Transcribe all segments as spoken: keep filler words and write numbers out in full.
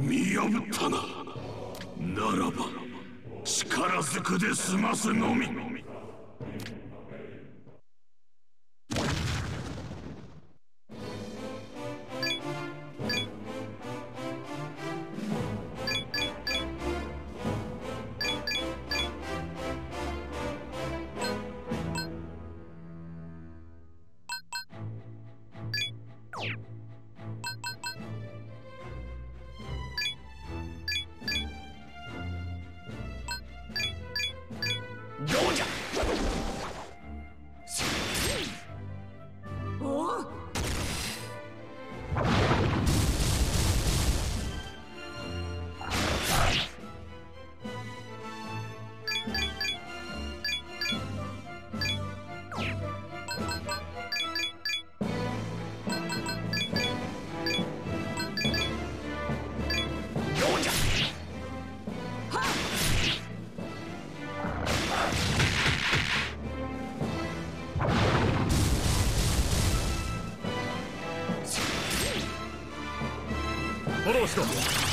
見破ったな。ならば力ずくで済ますのみ。どうじゃ。 おフォローしろ。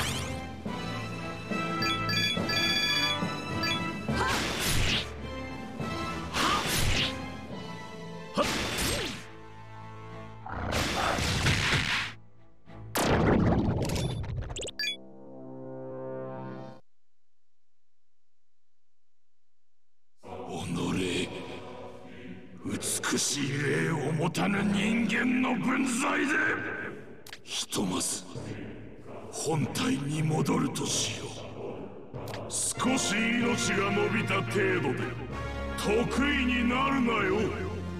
美しい霊を持たぬ人間の分際でひとまず本体に戻るとしよう。少し命が伸びた程度で得意になるなよ。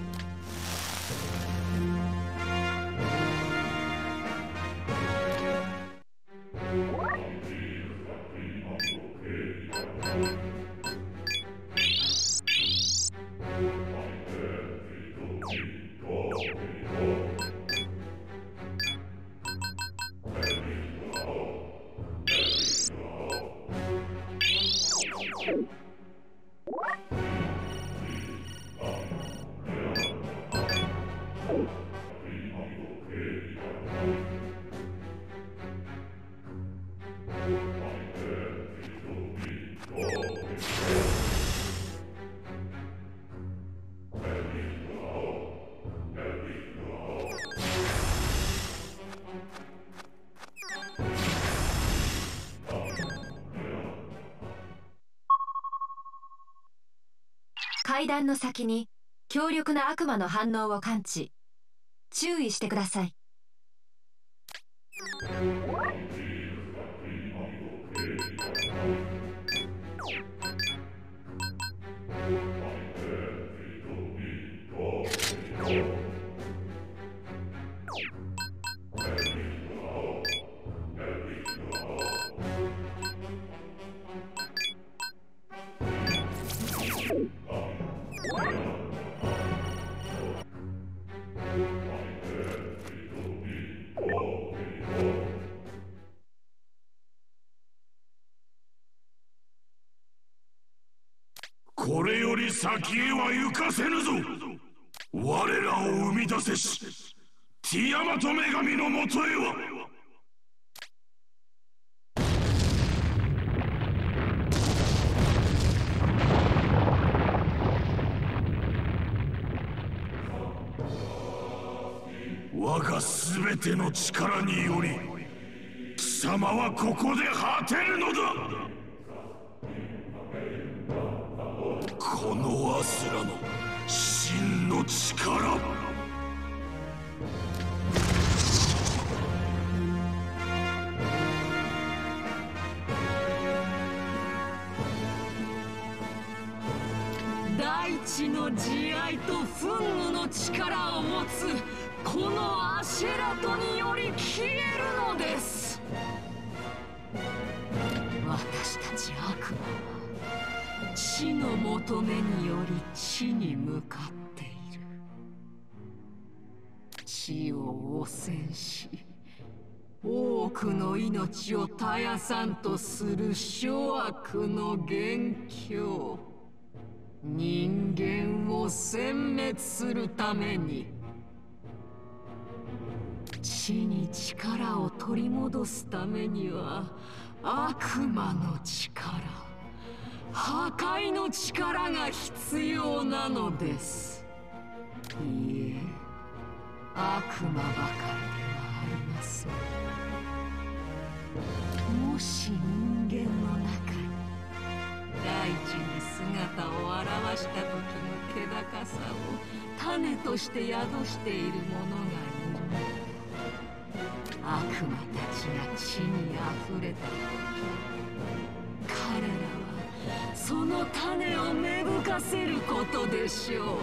階段の先に強力な悪魔の反応を感知。注意してください。 これより先へは行かせぬぞ。我らを生み出せしティアマト女神のもとへは。我が全ての力により貴様はここで果てるのだ。このアスラの真の力。 大地の慈愛と憤怒の力を持つこのアシェラトにより消えるのです。私たち悪魔は地の求めにより地に向かっている。地を汚染し多くの命を絶やさんとする諸悪の元凶。人間を殲滅するために地死に力を取り戻すためには悪魔の力、破壊の力が必要なのです。いえ、悪魔ばかりではありません。もし人間の中に大地に姿を現した時の気高さを種として宿している者がいる。悪魔たちが地にあふれた時、彼らはその種を芽吹かせることでしょう。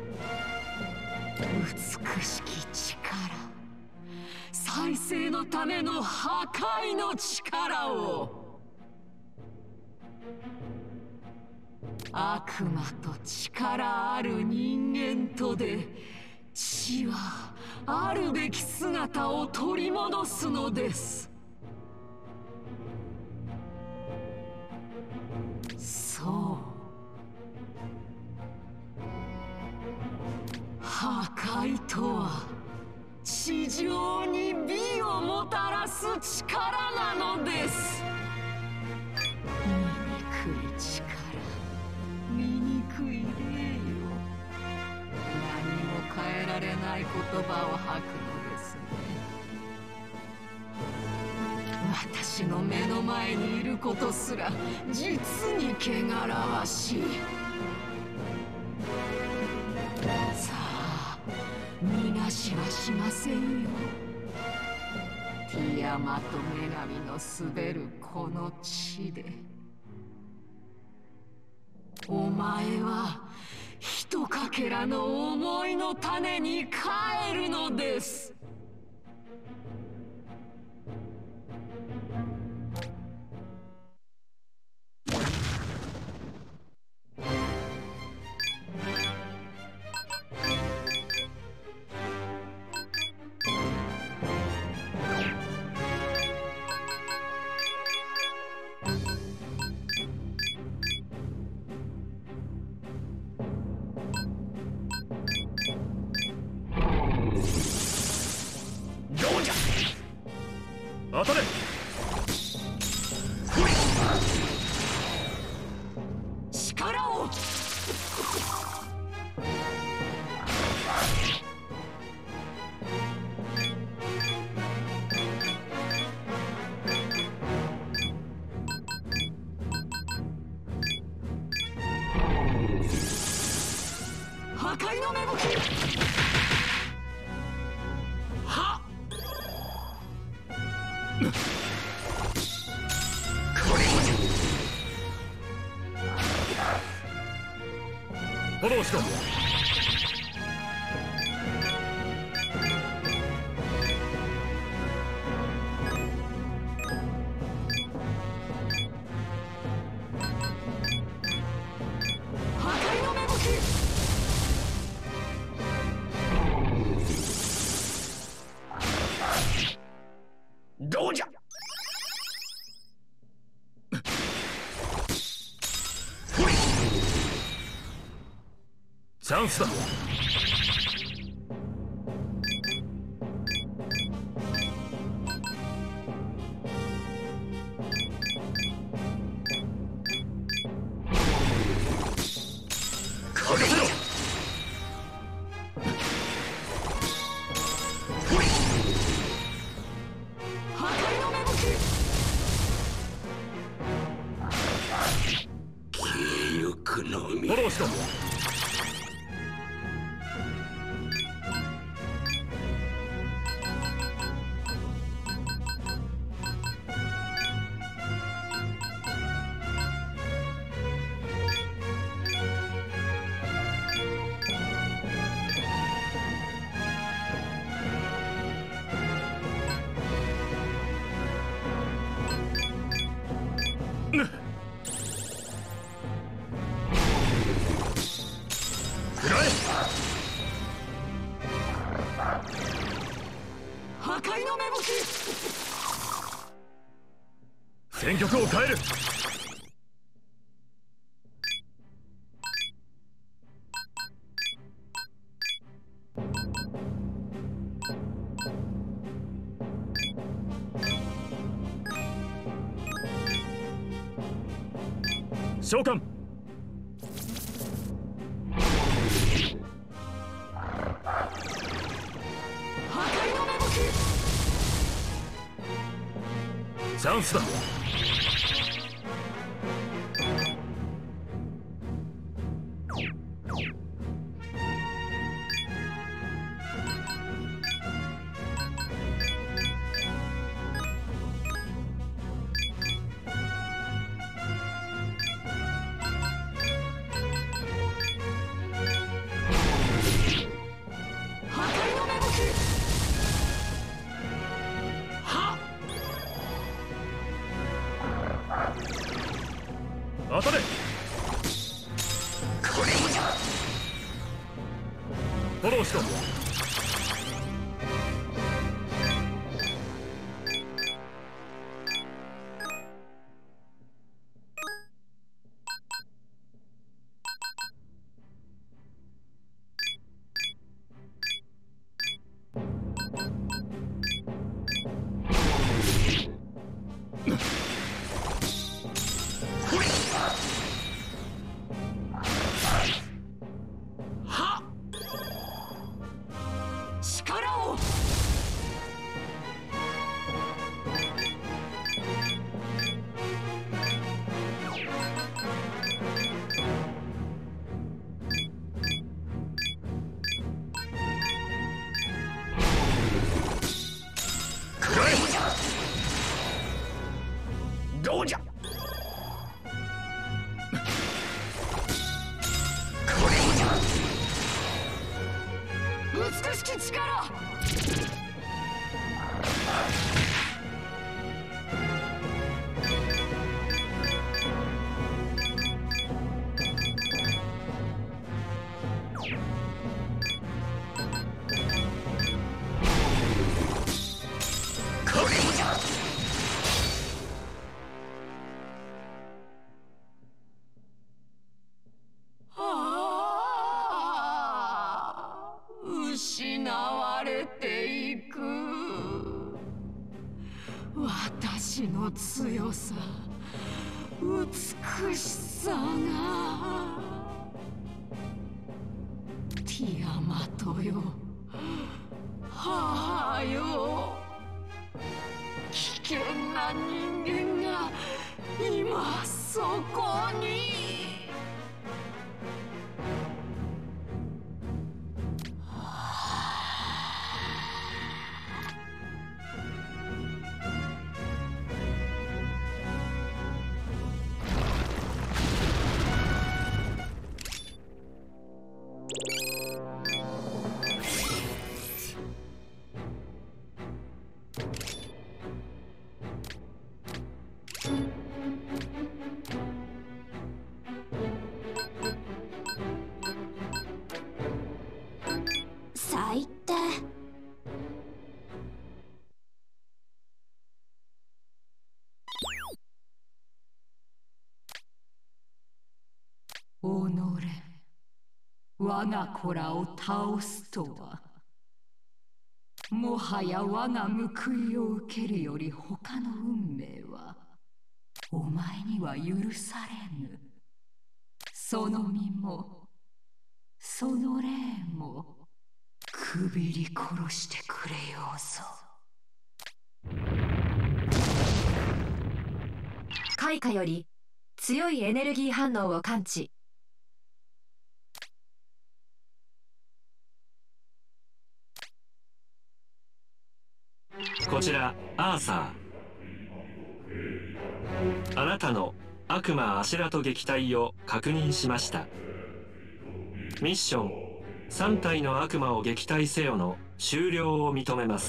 美しき力、再生のための破壊の力を。悪魔と力ある人間とで、地はあるべき姿を取り戻すのです。そう、破壊とは地上に美をもたらす力なのです。醜い力、醜い霊よ、何も変えられない言葉を吐くのですね。私の目の前にいることすら実に汚らわしい。さあ、逃がしはしませんよ。ティアマト女神の滑るこの地で。お前はひとかけらの思いの種に帰るのです。 当たれ。 力を。破壊の芽吹き。はっ。 フォローしろ。 破壊の芽吹き。 どうじゃ。 チャンスだ。 かけろ。 破壊の芽吹き。 気力のみ。 フォローしろ。 破壊の芽吹き。 戦局を変える。 召喚。 破壊の芽吹き。 チャンスだ。当たれ。 これじゃ。 フォローしろ。 どうじゃ。これじゃ。 美しき力。失われていく。私の強さ、美しさが。ティアマトよ、母よ。危険な人間が今そこに。 最低。 己、我が子らを倒すとは、もはや我が報いを受けるより他の運命はお前には許されぬ。その身もその霊もくびり殺してくれようぞ。 開花より強いエネルギー反応を感知。 こちらアーサー、あなたの悪魔アシュラト撃退を確認しました。ミッションさん体の悪魔を撃退せよの終了を認めます。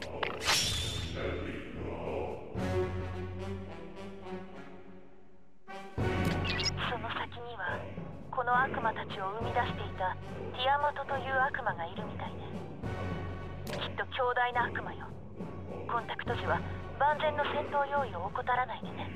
その先にはこの悪魔たちを生み出していたティアマトという悪魔がいるみたいね。きっと強大な悪魔よ。コンタクト時は万全の戦闘用意を怠らないでね。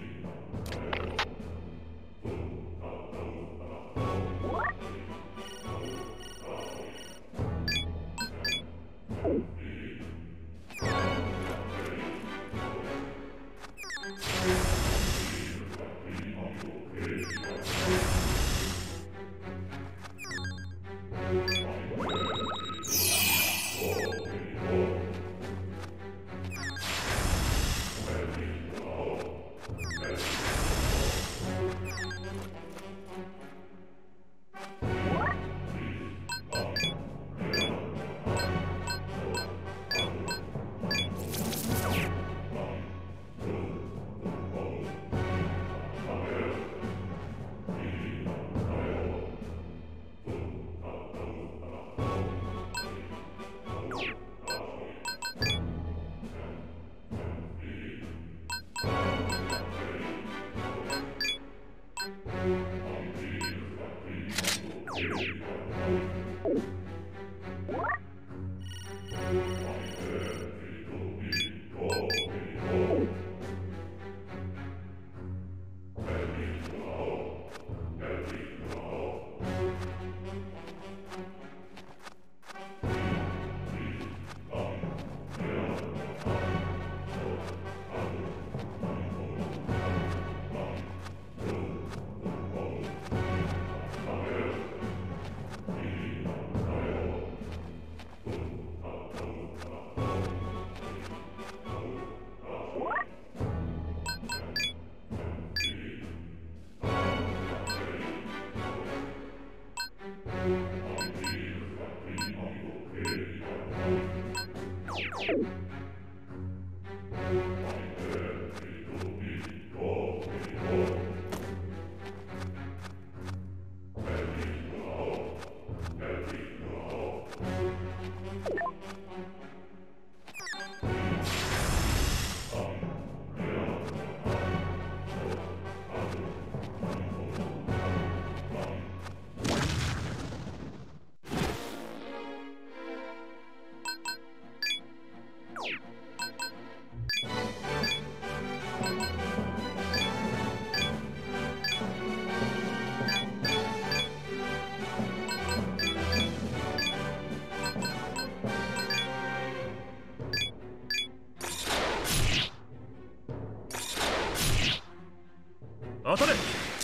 当たれ。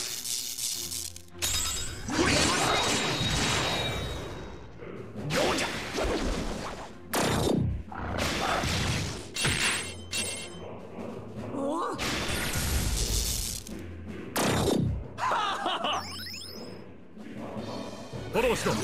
フォローしろ。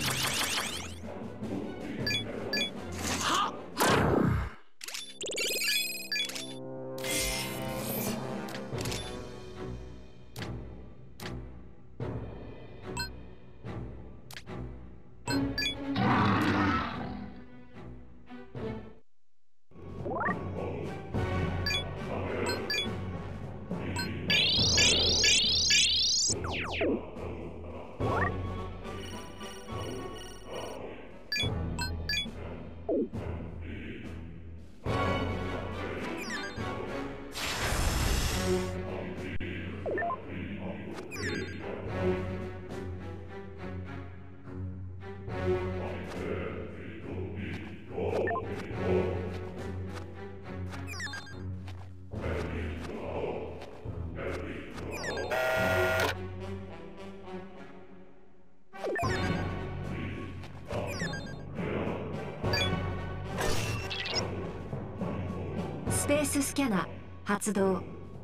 スペーススキャナ発動。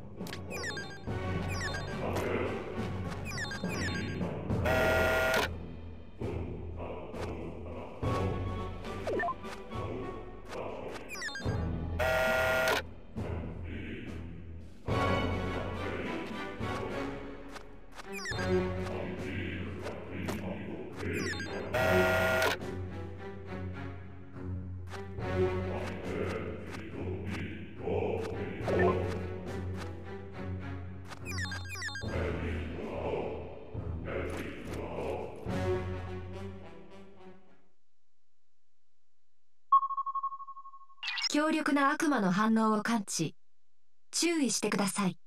強力な悪魔の反応を感知。注意してください。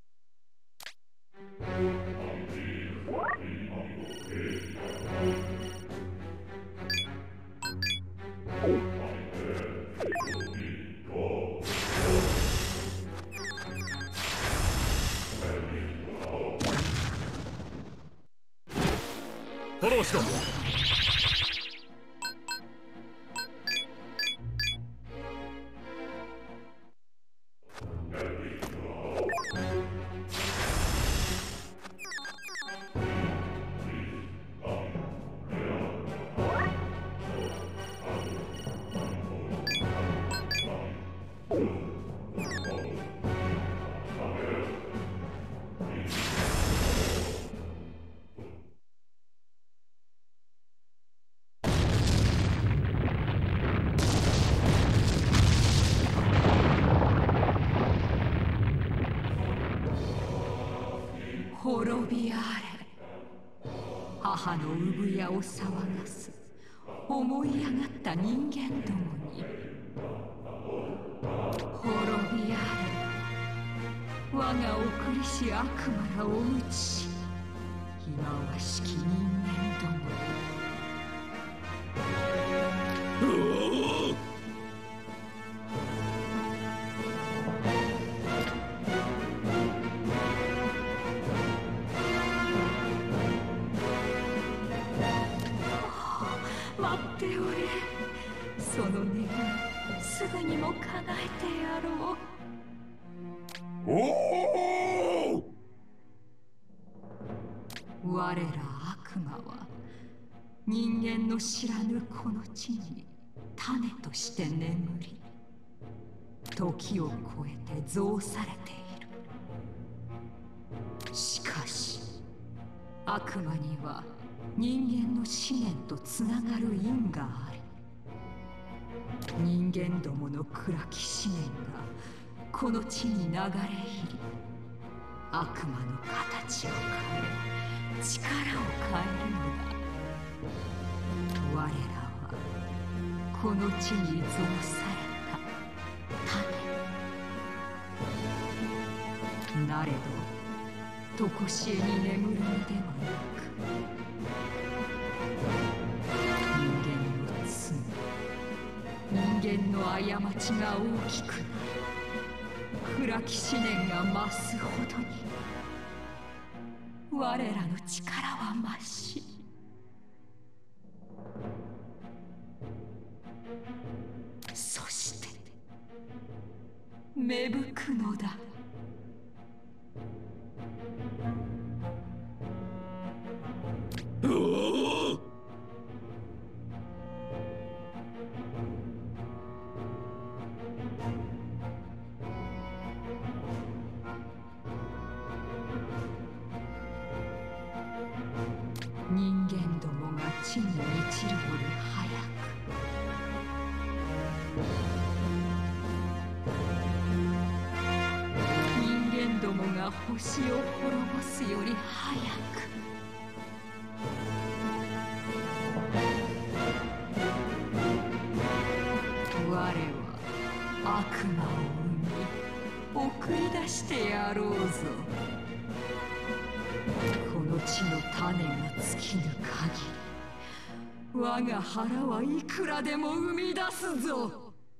フォローしろ。 滅びあれ。母母の産屋を騒がす思い上がった人間どもに滅びあれ。我が送りし悪魔らを打ち、忌まわしき人間どもに。待っておれ。その願いすぐにも叶えてやろう。 おお。 我ら悪魔は人間の知らぬこの地に種として眠り、時を超えて増されている。しかし悪魔には人間の思念とつながる因があり、人間どもの暗き思念がこの地に流れ入り、悪魔の形を変え力を変えるのだ。我らはこの地に増された種なれど、常しえに眠るのではなく、人間の過ちが大きくなり、暗き思念が増すほどに我らの力は増し、そして芽吹くのだ。人間どもが地に満ちるより早く、人間どもが星を滅ぼすより早く、我は悪魔を生み送り出してやろうぞ。この地の種が尽きぬ限り、我が腹はいくらでも生み出すぞ。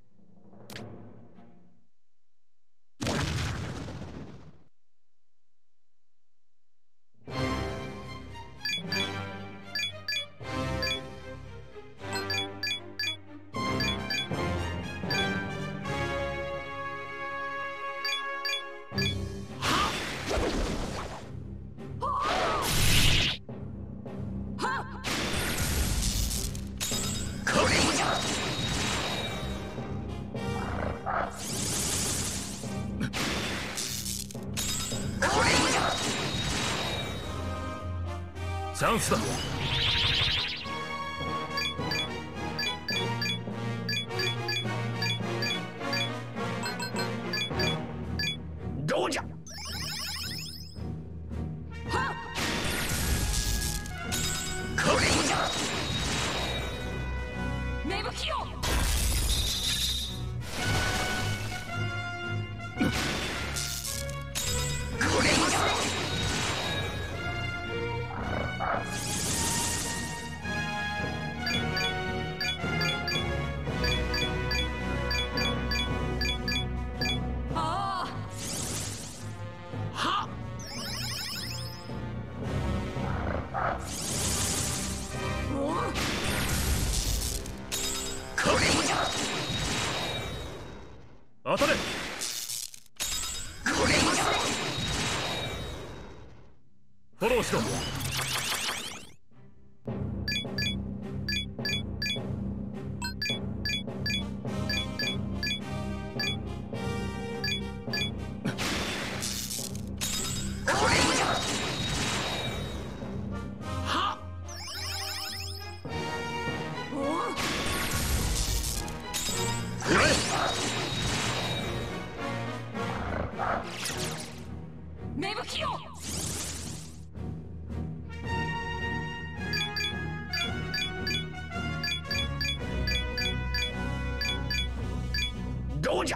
チャンスだ。 どうじゃ。 はっ、 これじゃ。 芽吹きよ。 当たれ。フォローしろ。 芽吹きよ。 どうじゃ。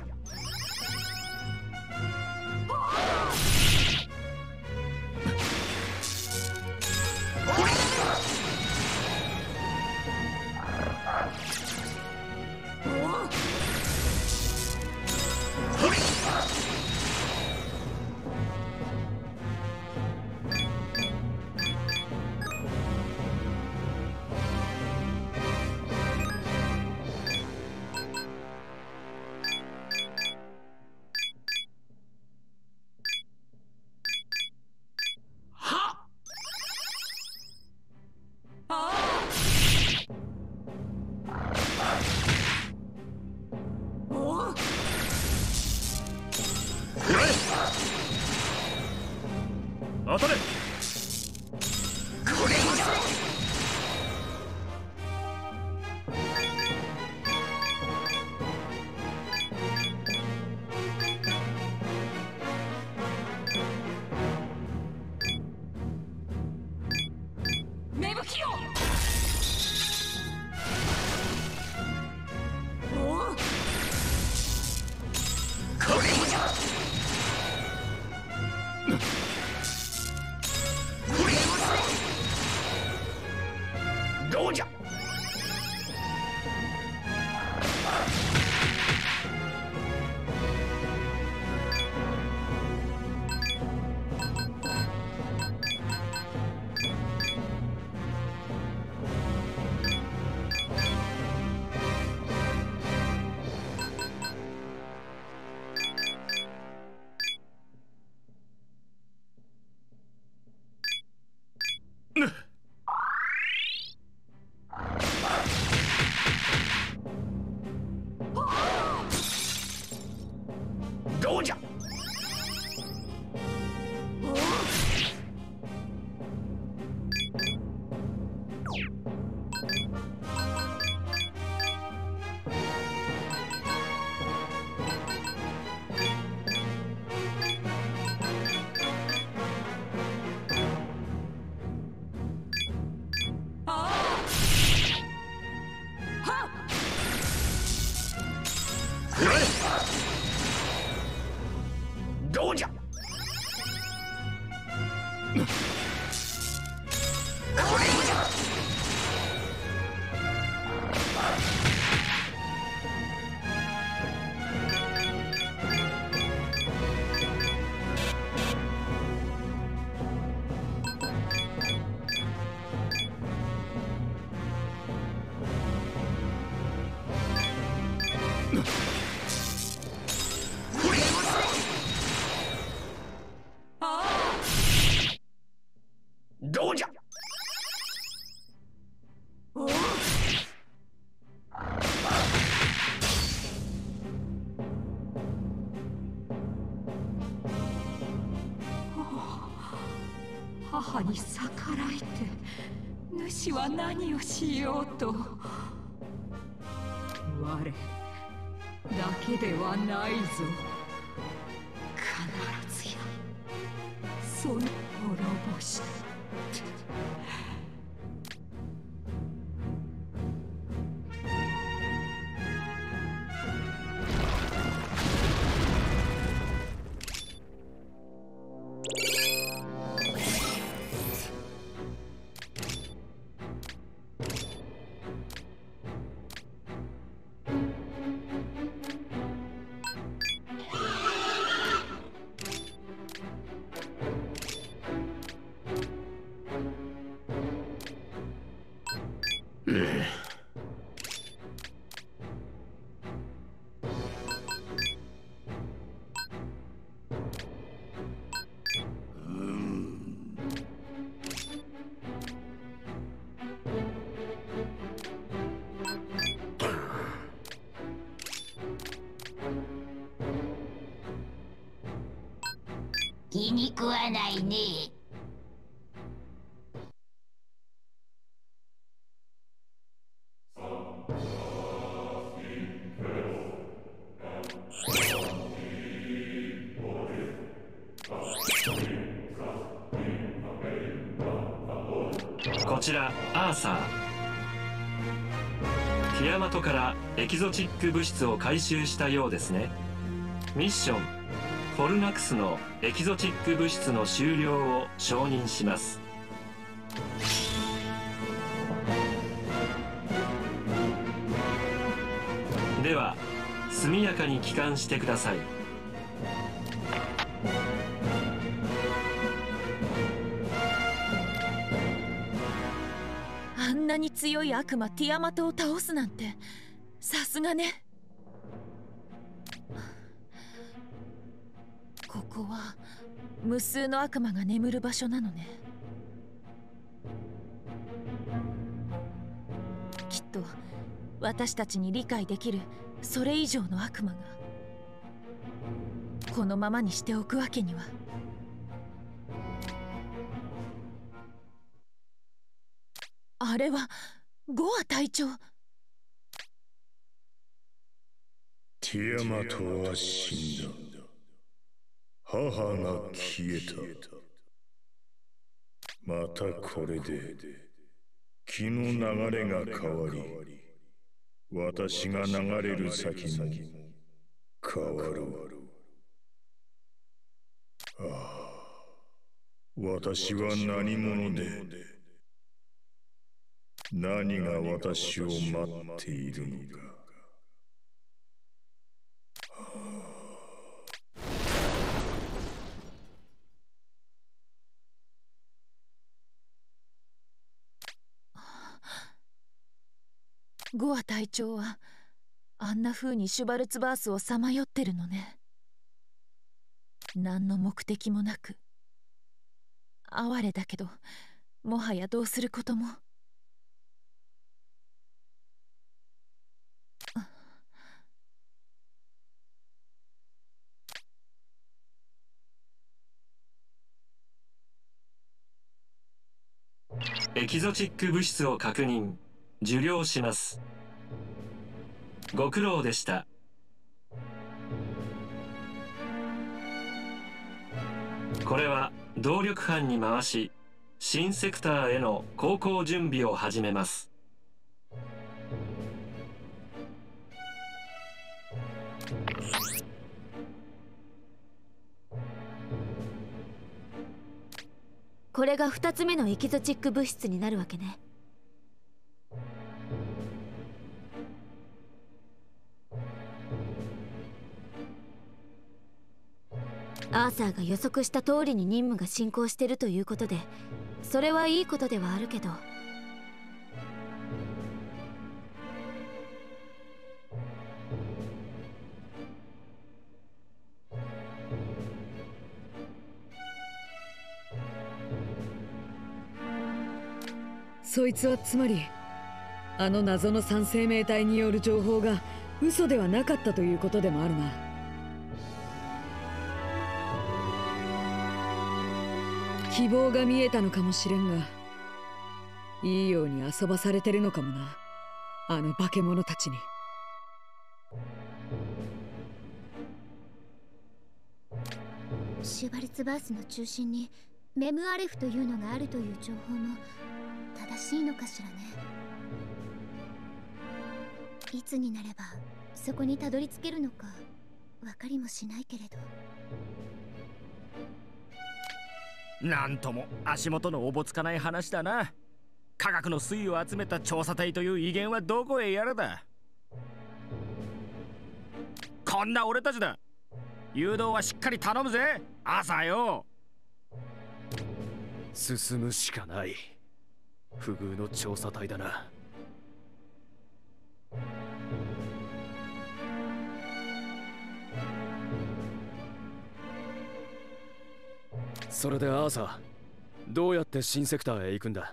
当たれ。 芽吹きよ。 どうじゃ。どうじゃ。どうじゃ。どうじゃ。 母に逆らえて主は何をしようと。我だけではないぞ。必ずやその滅ぼして。 気に食わないね。 こちらアーサー。 ティアマトからエキゾチック物質を回収したようですね。ミッションフォルナクスのエキゾチック物質の終了を承認します。では速やかに帰還してください。 あんなに強い悪魔ティアマトを倒すなんてさすがね。ここは無数の悪魔が眠る場所なのね。きっと私たちに理解できるそれ以上の悪魔がこのままにしておくわけには。あれはゴア隊長。 ティアマトは死んだ。母が消えた。またこれで気の流れが変わり、私が流れる先も変わる。ああ、私は何者で何が私を待っているのか。 ゴア隊長はあんな風にシュバルツバースをさまよってるのね。何の目的もなく、哀れだけどもはやどうすることも。 エキゾチック物質を確認、受領します。ご苦労でした。これは動力班に回し、新セクターへの航行準備を始めます。 これがふたつめのエキゾチック物質になるわけね。アーサーが予測した通りに任務が進行しているということで、それはいいことではあるけど、 そいつはつまりあの謎の三生命体による情報が嘘ではなかったということでもあるな。希望が見えたのかもしれんが、いいように遊ばされてるのかもな、あの化け物たちに。 シュバルツバースの中心にメムアレフというのがあるという情報も正しいのかしらね。いつになればそこにたどり着けるのか分かりもしないけれど。 なんとも足元のおぼつかない話だな。科学の粋を集めた調査隊という威厳はどこへやらだ。こんな俺たちだ。誘導はしっかり頼むぜ、朝よ。 進むしかない。不遇の調査隊だな。それでアーサー、どうやって新セクターへ行くんだ？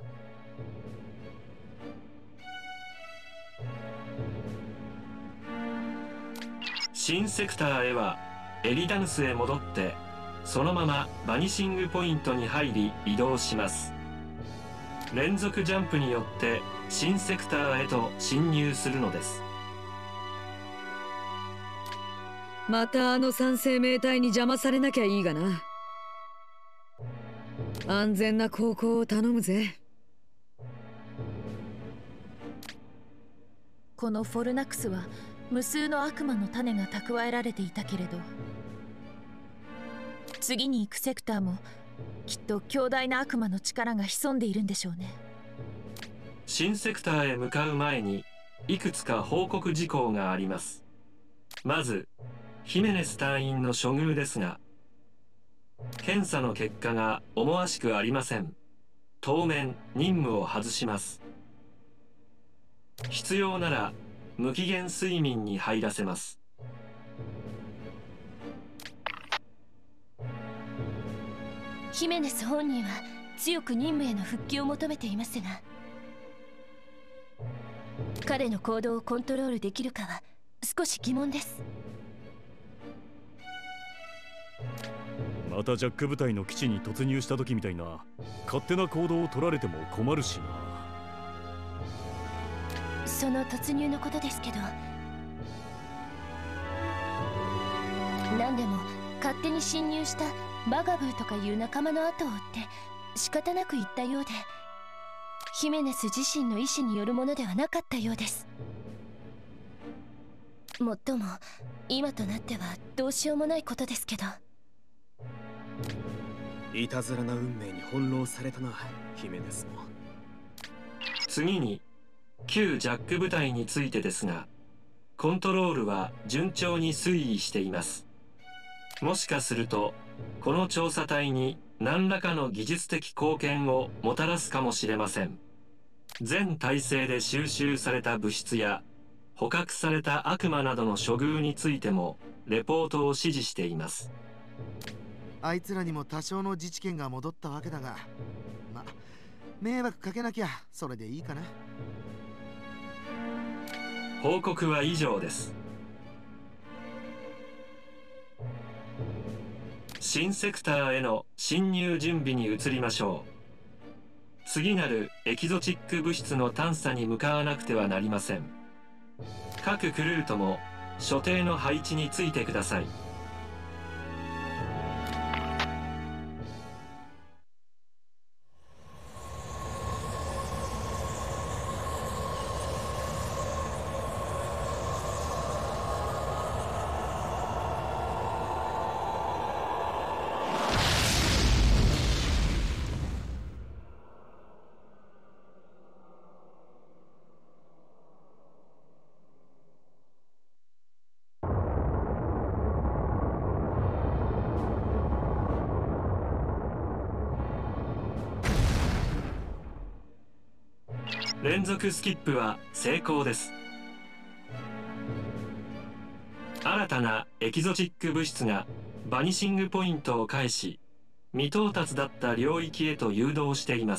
新セクターへはエリダヌスへ戻って、そのままバニシングポイントに入り移動します。連続ジャンプによって新セクターへと侵入するのです。 またあの三生命体に邪魔されなきゃいいがな。安全な航行を頼むぜ。 このフォルナクスは無数の悪魔の種が蓄えられていたけれど、次に行くセクターもきっと強大な悪魔の力が潜んでいるんでしょうね。 新セクターへ向かう前にいくつか報告事項があります。まずヒメネス隊員の処遇ですが、検査の結果が思わしくありません。当面任務を外します。必要なら無期限睡眠に入らせます。 ヒメネス本人は強く任務への復帰を求めていますが、彼の行動をコントロールできるかは少し疑問です。 またジャック部隊の基地に突入した時みたいな勝手な行動を取られても困るしな。 その突入のことですけど、何でも勝手に侵入したバガブーとかいう仲間の後を追って仕方なく言ったようで、ヒメネス自身の意思によるものではなかったようです。もっとも今となってはどうしようもないことですけど。 いたずらな運命に翻弄されたな、ヒメネスも。 次に旧ジャック部隊についてですが、コントロールは順調に推移しています。もしかするとこの調査隊に何らかの技術的貢献をもたらすかもしれません。全体制で収集された物質や捕獲された悪魔などの処遇についてもレポートを指示しています。 あいつらにも多少の自治権が戻ったわけだが、ま、迷惑かけなきゃそれでいいかな。 報告は以上です。新セクターへの侵入準備に移りましょう。次なるエキゾチック物質の探査に向かわなくてはなりません。各クルーとも所定の配置についてください。連続スキップは成功です。新たなエキゾチック物質がバニシングポイントを介し、未到達だった領域へと誘導しています。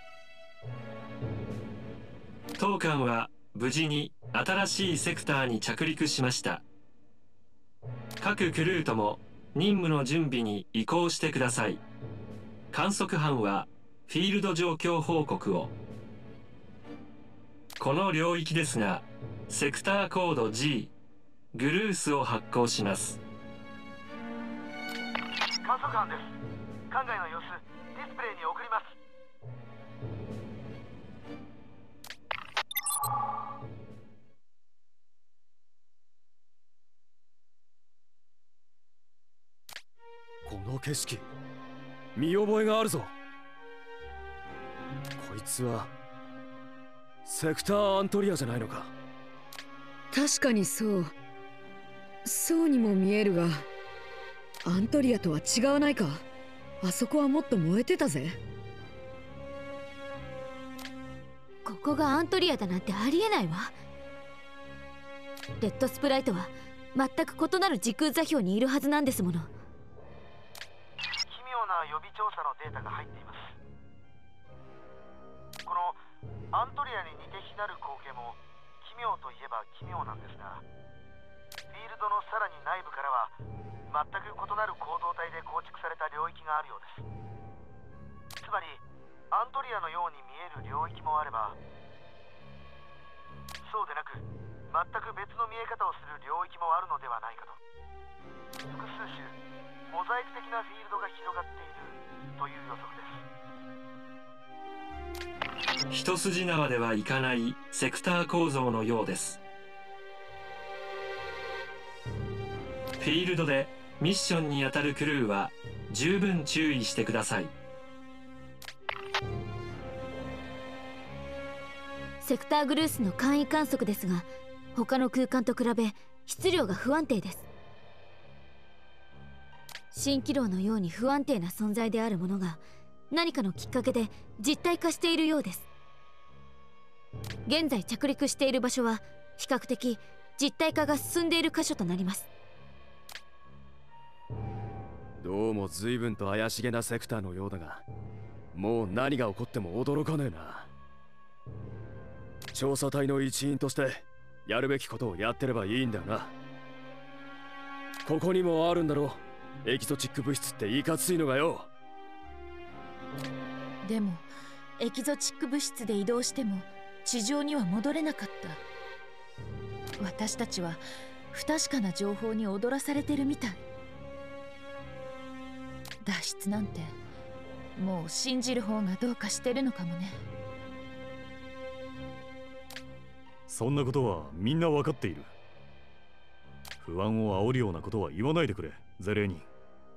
当艦は無事に新しいセクターに着陸しました。各クルーとも任務の準備に移行してください。観測班はフィールド状況報告を。この領域ですが、セクターコード G、グルースを発行します。 観測班です。艦外の様子、ディスプレイに送ります。 この景色、見覚えがあるぞ。こいつはセクターアントリアじゃないのか。 確かにそう。そうにも見えるが、アントリアとは違わないか。あそこはもっと燃えてたぜ。 ここがアントリアだなんてありえないわ。レッドスプライトは全く異なる時空座標にいるはずなんですもの。 奇妙な予備調査のデータが入っています。このアントリアに似て非なる光景も奇妙といえば奇妙なんですが、フィールドのさらに内部からは全く異なる構造体で構築された領域があるようです。つまりアントリアのように見える領域もあれば、そうでなく全く別の見え方をする領域もあるのではないかと。複数種モザイク的なフィールドが広がっているという予測です。 一筋縄ではいかないセクター構造のようです。フィールドでミッションに当たるクルーは十分注意してください。 セクターグルースの簡易観測ですが、他の空間と比べ質量が不安定です。蜃気楼のように不安定な存在であるものが何かのきっかけで実体化しているようです。現在着陸している場所は比較的実体化が進んでいる箇所となります。 どうも随分と怪しげなセクターのようだが、もう何が起こっても驚かねえな。調査隊の一員としてやるべきことをやってればいいんだよな。ここにもあるんだろう、エキゾチック物質っていかついのがよ。 でもエキゾチック物質で移動しても地上には戻れなかった。私たちは不確かな情報に踊らされてるみたい。脱出なんてもう信じる方がどうかしてるのかもね。 そんなことはみんな分かっている。不安を煽るようなことは言わないでくれ、ゼレーニン。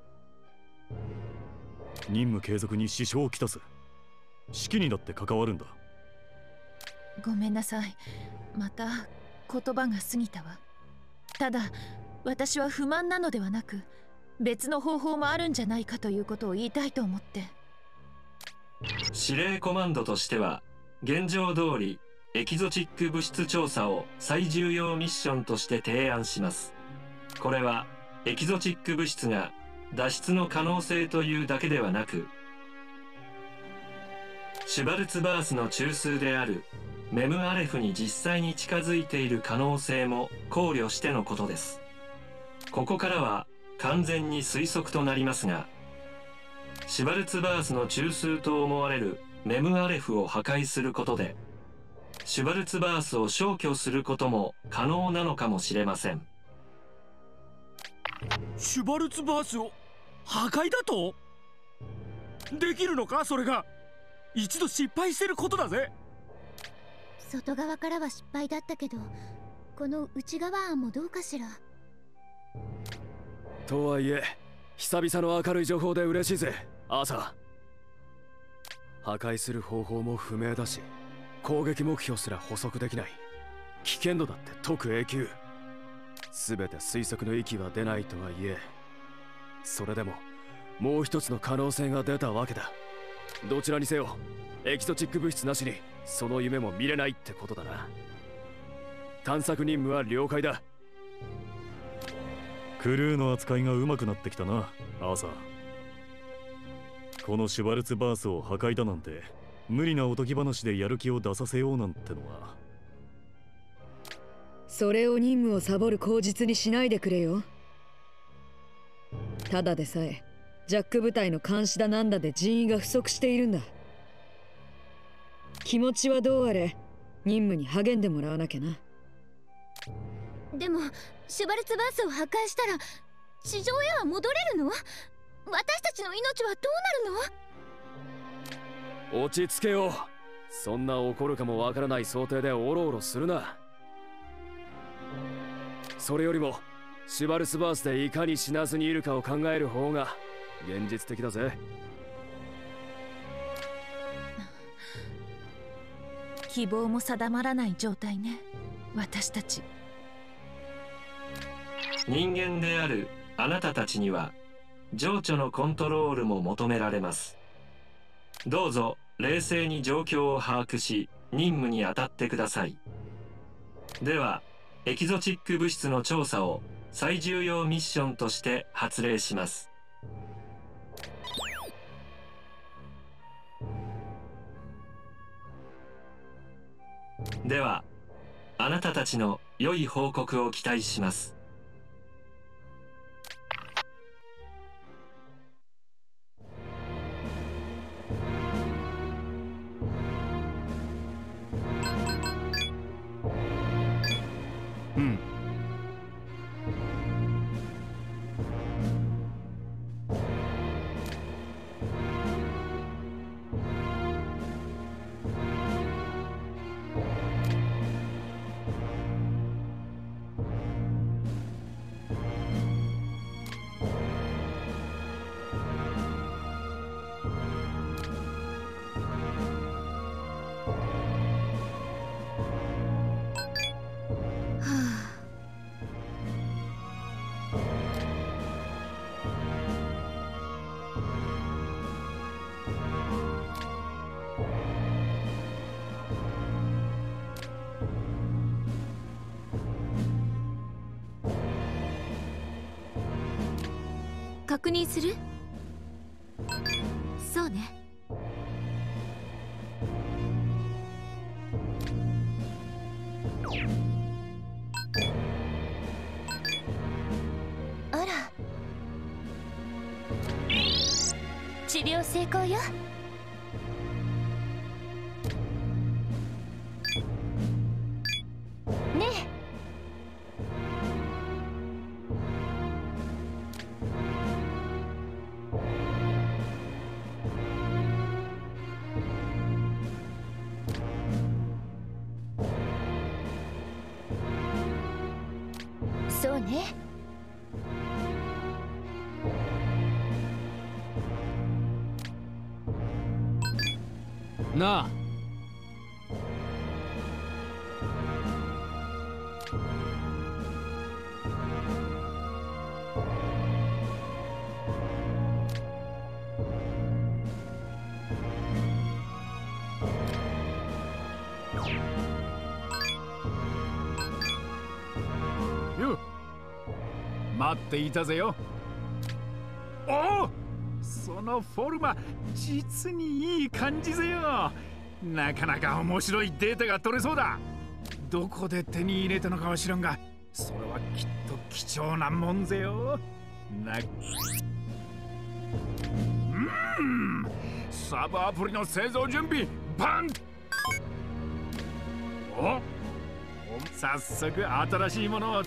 任務継続に支障をきたす。指揮にだって関わるんだ。 ごめんなさい、また言葉が過ぎたわ。ただ私は不満なのではなく、別の方法もあるんじゃないかということを言いたいと思って。 司令コマンドとしては現状通りエキゾチック物質調査を最重要ミッションとして提案します。これはエキゾチック物質が脱出の可能性というだけではなく、シュバルツバースの中枢であるメムアレフに実際に近づいている可能性も考慮してのことです。ここからは完全に推測となりますが、シュバルツバースの中枢と思われるメムアレフを破壊することでシュバルツバースを消去することも可能なのかもしれません。 シュバルツバースを破壊だと？できるのか？それが一度失敗してることだぜ。 外側からは失敗だったけど、この内側案もどうかしら。 とはいえ久々の明るい情報で嬉しいぜ、アーサー。破壊する方法も不明だし、攻撃目標すら捕捉できない。危険度だって特永久。全て推測の域は出ないとはいえ、それでももう一つの可能性が出たわけだ。どちらにせよエキゾチック物質なしにその夢も見れないってことだな。探索任務は了解だ。 クルーの扱いが上手くなってきたな、アーサー。このシュバルツバースを破壊だなんて無理なおとぎ話でやる気を出させようなんてのは。 それを任務をサボる口実にしないでくれよ。ただでさえジャック部隊の監視だなんだで人員が不足しているんだ。気持ちはどうあれ任務に励んでもらわなきゃな。 でもシュバルツバースを破壊したら地上へは戻れるの？私たちの命はどうなるの？ 落ち着けよ。そんな起こるかもわからない想定でオロオロするな。それよりもシュバルツバースでいかに死なずにいるかを考える方が現実的だぜ。 希望も定まらない状態ね、私たち。 人間であるあなたたちには情緒のコントロールも求められます。どうぞ冷静に状況を把握し任務に当たってください。ではエキゾチック物質の調査を最重要ミッションとして発令します。ではあなたたちの良い報告を期待します。 うん。 確認する？そうね。 あら、治療成功よ。ねえ、そうね。 なあ、 よっ、待っていたぜよ。おお、そのフォルマ実にいい感じぜよ。なかなか面白いデータが取れそうだ。どこで手に入れたのかは知らんが、それはきっと貴重なもんぜよ。なうーん、サブアプリの製造準備バン。お、早速新しいものを。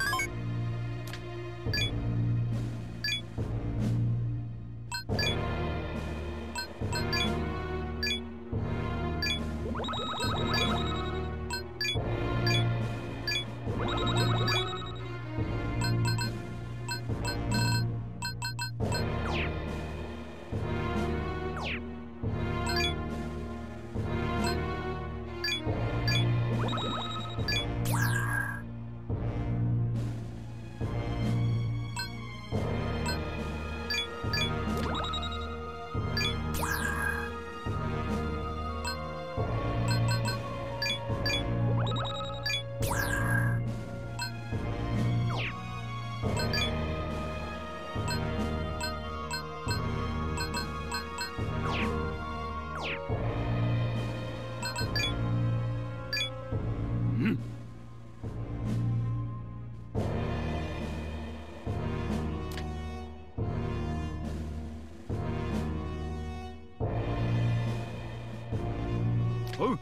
おう。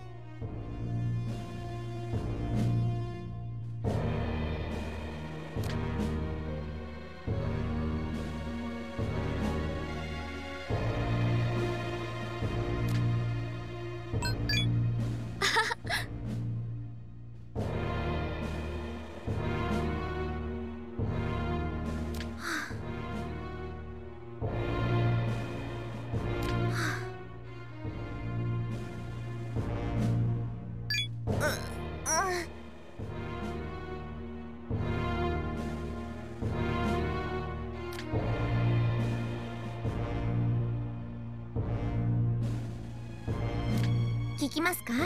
聞きますか？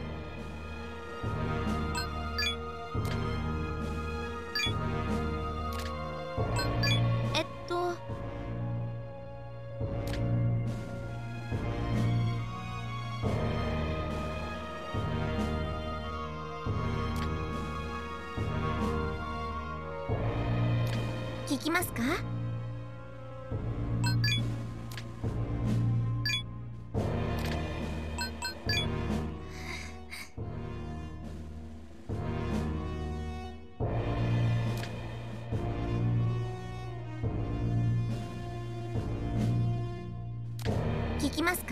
えっと聞きますか？聞きますか？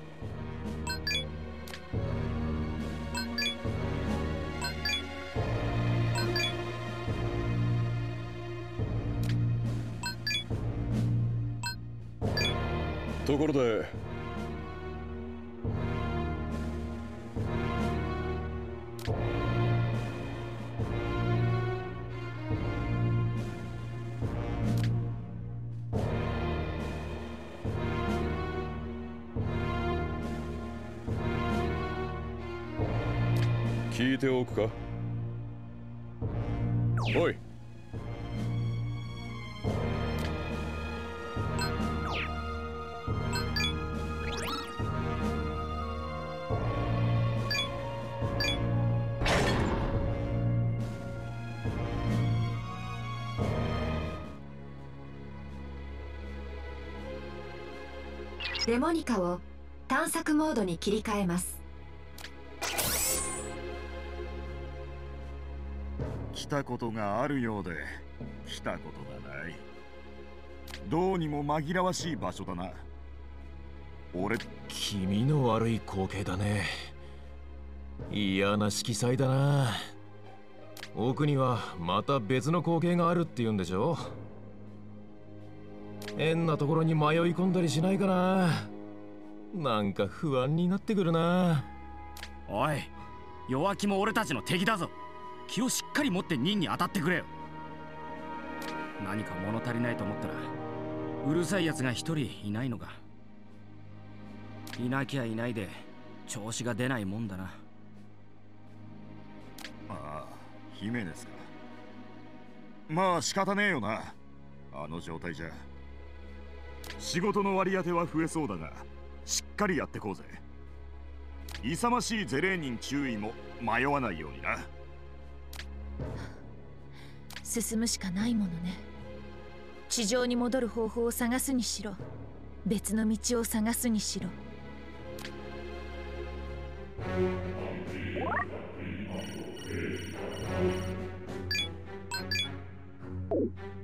ところで聞いておくか。おい。 デモニカを探索モードに切り替えます。 来たことがあるようで来たことがない。どうにも紛らわしい場所だな。俺、 気味の悪い光景だね。嫌な色彩だな。奥にはまた別の光景があるって言うんでしょ。変なところに迷い込んだりしないかな。なんか不安になってくるな。 おい、弱気も俺たちの敵だぞ。気をしっかり持って任に当たってくれよ。何か物足りないと思ったらうるさいやつが一人いないのか。いなきゃいないで調子が出ないもんだな。 ああ、姫ですか。まあ仕方ねえよな。あの状態じゃ仕事の割り当ては増えそうだが、しっかりやってこうぜ。勇ましいゼレーニン注意も迷わないようにな。 進むしかないものね。地上に戻る方法を探すにしろ、別の道を探すにしろ。 うん。